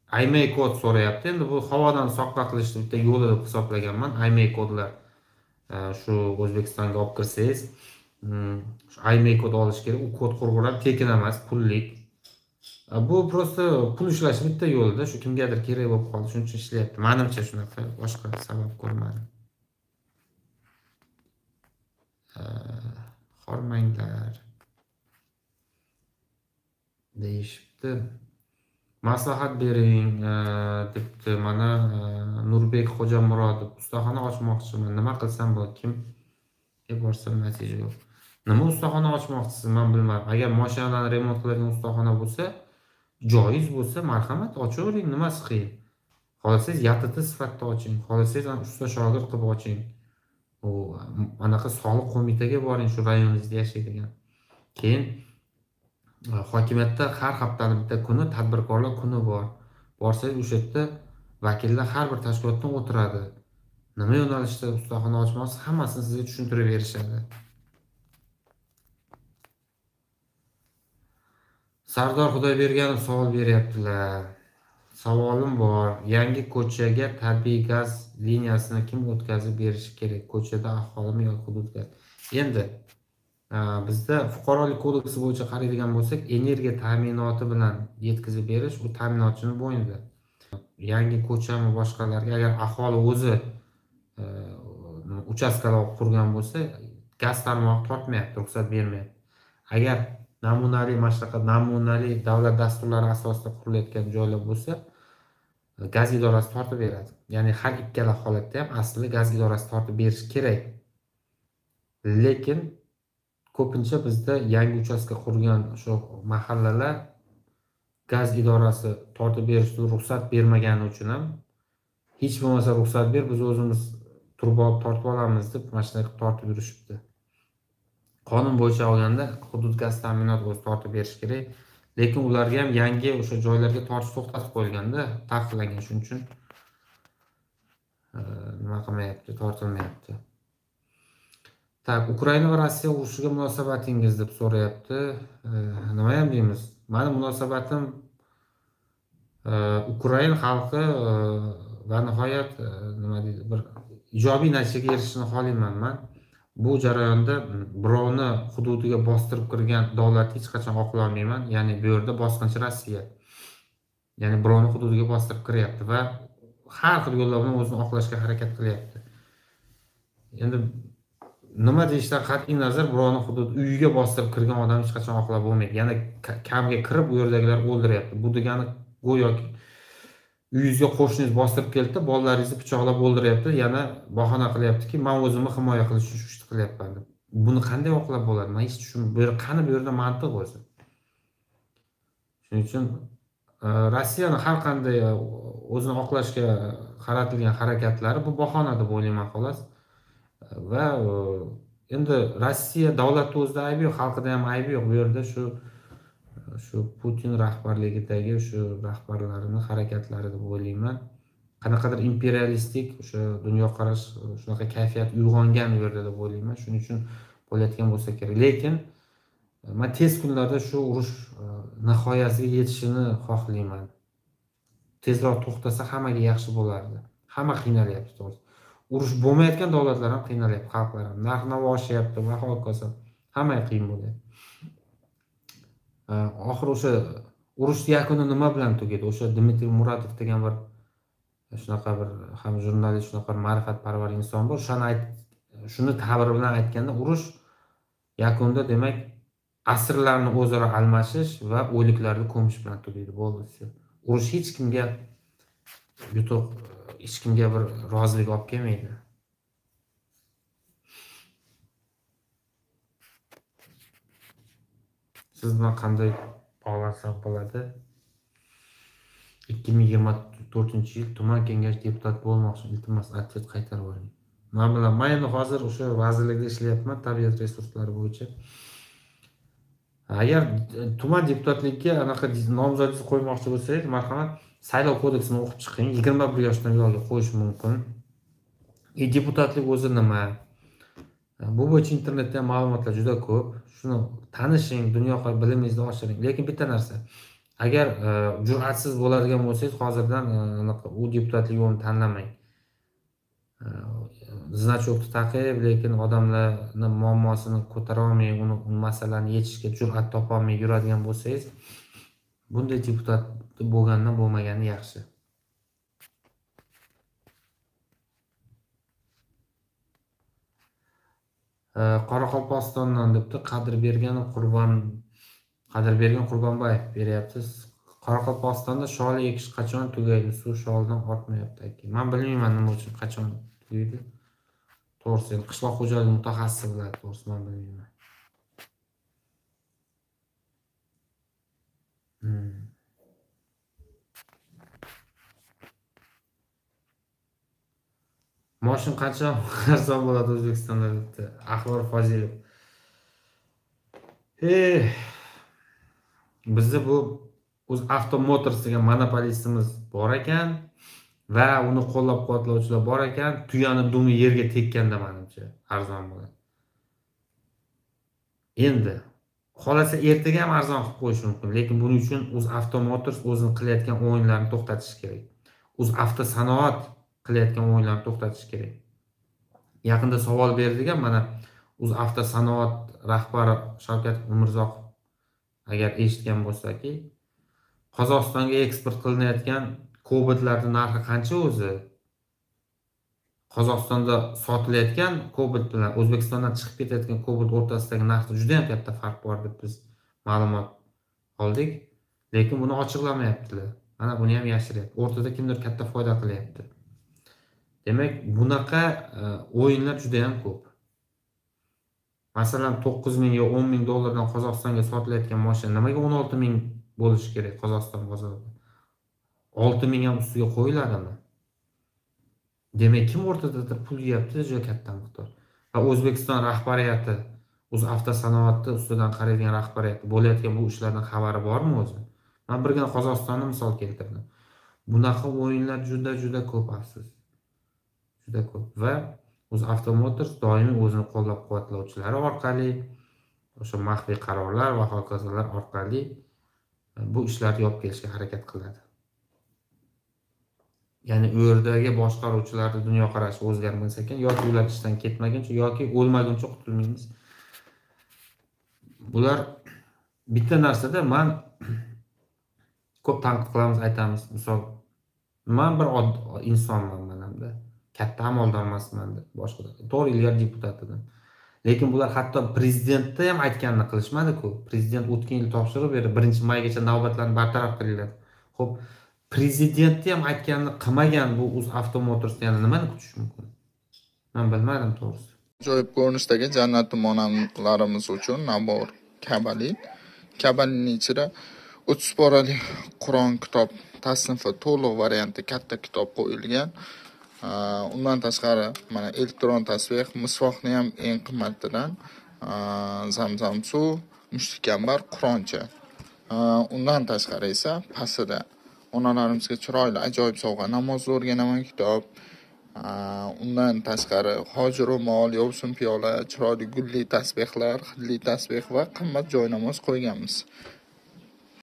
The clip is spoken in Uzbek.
IMEI kod so'rayapti. Endi bu havodan soqqa qilishni bitta yo'li deb hisoblaganman. IMEI kodlar shu O'zbekistonga olib kirsangiz, shu IMEI kod olish kerak. U kod qurg'urab tekin emas, pullik. Bu prosta pul ishlashning bitta yo'lida, shu kimgadir kerak bo'lib qoldi, shuning uchun ishlayapti. Menimcha shunaqa, boshqa sabab ko'rmadim. Hormanglar deyishibdi. Maslahat bering, debdi. Mana Nurbek Xo'jamurodov, ustaxona ochmoqchiman. Nima qilsam bo'ladi? Kimga borsam natija yo'q. Nima ustaxona ochmoqchisiz? Men bilmadim. Agar mashinalarni remont qiladigan ustaxona bo'lsa, joiz bo'lsa, marhamat ochavering, nimasi qiyin. Xohlasangiz YTT sifatida oching, xohlasangiz usta shogird qilib oching. U anaqa soliq qo'mitaga boring, shu rayoningizda yashaydigan. Keyin hokimiyatda har haftaning bitta kuni tadbirkorlar kuni bor. Borsangiz o'sha yerda vakillar har bir tashkilotdan o'tiradi. Nima yo'nalishda ustaxona ochmoqsiz, hammasini sizga tushuntirib berishadi. Sardor Xudoyberganov savol beryaptilar. Savolim bor. Yangi ko'chaga tabiiy gaz liniyasini kim o'tkazib berishi kerak? Ko'chada aholimi yoki hudud gaz? Endi bizda fuqarolik kodeksi bo'yicha qaraydigan bo'lsak, energiya ta'minoti bilan yetkazib berish u ta'minotchini bo'ynida. Yangi ko'chami boshqalarga agar aholi o'zi uchastkalar qurgan bo'lsa, gaz tarmog'i tortmayapti, ruxsat bermayapti. Agar namunali davlat dasturlari asosida qurilayotgan joylar bo'lsa, gaz idorasi tortib beradi. Ya'ni har ikkala holatda ham aslida gaz idorasi tortib berish kerak. Lekin ko'pincha bizda yangi uchastka qurgan shu mahallalar gaz idorasi tortib berishga ruxsat bermagani uchun ham hech bo'lmasa ruxsat ber, biz o'zimiz turba olib tortib olamiz deb mana shunday qilib tortib yurishibdi. Qonun bo'yicha olganda hudud gaz ta'minoti o'zi tortib berish kerak, lekin ularga ham yangi o'sha joylarga tortish to'xtatib qo'yilganda, taqiqlangan, shuning uchun nima qilmayapti, tortilmayapti. Tak, Ukraina va Rossiya urushiga munosabatingiz deb so'rayapti. Nima ham deymiz? Meni munosabatim Ukraina xalqi va nihoyat nima deydi, bir ijobiy natijaga erishishini xohlayman men. Bu jarayonda birovni hududiga bostirib kirgan davlatni hech qachon oqlolmayman. Ya'ni bu yerda bosqinchi Rossiya. Ya'ni birovni hududiga bostirib kiryapti va har xil yo'llar bilan o'zini oqlashga harakat qilyapti. Endi nima deyishdan qat'iy nazar, birovni hudud uyiga bostirib kirgan odam hech qachon oqlab bo'lmaydi. Yana kamga kirib u yerdagilar o'ldiryapti. Bu degani go'yoki uyingizga qo'shningiz bostirib keldi, bolalaringizni pichoqlab o'ldiryapti, yana bahona qilyaptiki, men o'zimni himoya qilish uchun shu ishni qilyapman deb. Buni qanday oqlab bo'ladi? Men hech tushunmayman. Qani bu yerda mantiq o'zi? Shuning uchun Rossiyaning har qanday o'zini oqlashga qaratilgan harakatlari bu bahona deb o'ylayman xolos. Va endi Rossiya davlatda o'zida aybi yo'q, xalqida ham aybi yo'q. Bu yerda shu Putin rahbarligidagi shu rahbarlarning harakatlari deb o'ylayman. Qanaqadir imperialistik o'sha dunyoqarash shunaqa kayfiyat uyg'ongan u yerda deb o'ylayman. Shuning uchun bo'layotgan bo'lsa kerak. Lekin men tez kunlarda shu urush nihoyasiga yetishini xohlayman. Tezroq to'xtasa hammaga yaxshi bo'lardi. Hamma qiynalyapti to'g'risi. Urush bo'lmayotgan davlatlar ham qiynalyapti, xalqlar ham. Narx-navo oshyapti va hokazo. Hamma qiyin bo'lyapti. Oxir o'sha urush yakuni nima bilan tugadi? O'sha Dmitriy Muratov degan bir shunaqa bir ham jurnalist, shunaqa ma'rifatparvar inson bor. Shuni ta'bir bilan aytganda, urush yakunida demak asrlarni o'zaro almashish va o'liklarni ko'mish bilan tugaydi. Bo'ldi. Urush hech kimga yutuq, hech kimga bir rozilik olib kelmaydi. Siz bilan qanday bog'lansak bo'ladi? 2024-yil tuman kengash deputati bo'lmoqchi, iltimos atvet qaytarib oling. Men bilan men hozir o'sha vazirlikda ishlayapman, tabiat resurslari bo'yicha. Agar tuman deputatligiga anaqa nomzodingizni qo'ymoqchi bo'lsangiz, marhamat, saylov kodeksini o'qib chiqing. 21 yoshdan yo'lga qo'yish mumkin. Deputatlik o'zi nima? Bu bo'yicha internetda ma'lumotlar juda ko'p. Shuni tanishing, dunyoqarash bilimingizni oshiring. Lekin bitta narsa, Agar jur'atsiz bo'ladigan bo'lsangiz, hozirdan u deputatlik yo'lini tanlamang. Значокni taqib, lekin odamlarni muammosini ko'tara olmay, uni masalani yechishga jur'at topolmay yuradigan bo'lsangiz, bunday deputat bo'lgandan bo'lmagani yaxshi. Qoraqalpog'istondan debdi Qadirbergan Qurbonboyev beryapti. Qoraqalpog'istonda sholi ekish qachon tugaydi? Suv sholidan ortmayapti aka. Men bilmayman nima uchun qachon tugaydi. To'g'risi, qishloq xo'jaligi mutaxassisi biladi, to'g'risi men bilmayman. Moshin qachon arzon bo'ladi O'zbekistonda debdi. Axbor Fozilov. Bizda bu UzAuto Motors degan monopolistimiz bor ekan va uni qo'llab-quvvatlovchilar bor ekan. Tuyani dumi yerga tekkanda menimcha arzon bo'ladi. Endi xolasa ertaga ham arzon qilib qo'yish mumkin, lekin buning uchun UzAuto Motors o'zini qilayotgan o'yinlarni to'xtatish kerak. UzAuto Sanoat qilayotgan o'yinlarni to'xtatish kerak. Yaqinda savol berdigan mana UzAuto Sanoat rahbari Shavkat Umurzoqov agar eshitgan bo'lsaki, Qozog'istonga eksport qilinayotgan Cobaltlarning narxi qancha o'zi? Qozog'istonda sotilayotgan Cobalt bilan O'zbekistondan chiqib ketayotgan Cobalt o'rtasidagi narxda juda ham katta farq bor deb biz ma'lumot oldik, lekin buni ochiqlamayaptilar. Mana buni ham yashiryapti. O'rtada kimdir katta foyda qilyapti. Demak, bunaqa o'yinlar juda ham ko'p. Masalan, 9 ming yo 10 ming dollardan Qozog'istonga sotilayotgan mashina nimaga 16 ming bo'lishi kerak Qozog'iston bozorida? 6 ming ham ustiga qo'yiladimi? Demak, kim o'rtada pul yeyapti juda katta miqdor. Va O'zbekiston rahbariyati, UzAuto Sanoatni ustidan qaraydigan rahbariyati bo'layotgan bu ishlardan xabari bormi o'zi? Men birgina Qozog'istonni misol keltirdim. Bunaqa o'yinlar juda ko'p afsus. Juda ko'p va UzAuto Motors doimiy o'zini qo'llab-quvvatlovchilari orqali, o'sha maxfiy qarorlar va hokazolar orqali bu ishlarni yopib kelishga harakat qiladi. Ya'ni u yerdagi boshqaruvchilarning dunyoqarashi o'zgarmasa ekan, yoki ular ishdan ketmaguncha yoki o'lmaguncha qutulmaymiz. Bular bitta narsada men ko'p tanqid qilamiz, aytamiz. Misol, men bir insonman menamda. Katta amaldor emasman deb boshqa 4 yillar deputat edim. Lekin bular hatto prezidentda ham aytganini qilishmadi-ku. Prezident o'tgan yil topshiriq berdi, 1-maygacha navbatlarni bartaraf qilinglar. Xo'p, prezidentni ham aytganini qilmagan bu UzAuto Motors yana nimani kutish mumkin? Men bilmadim to'g'risi. Ajoyib ko'rinishdagi jannat monandlarimiz uchun nabor Kabalin. Kabalinning ichida 30 porali Qur'on kitob tasnifi to'liq varianti katta kitob qo'yilgan. Undan tashqari mana elektron tasbeh, misvoqni ham eng qimmatidan Zamzam suv, mushtikambar, Qur'oncha. Undan tashqari esa pastida onalarimizga chiroyli ajoyib sovg'a, namozga o'rganaman kitob. Undan tashqari hojir ro'mol, yovsun piyola, chiroyli gulli tasbehlar, hidli tasbeh va qimmat joynamoz qo'yganmiz.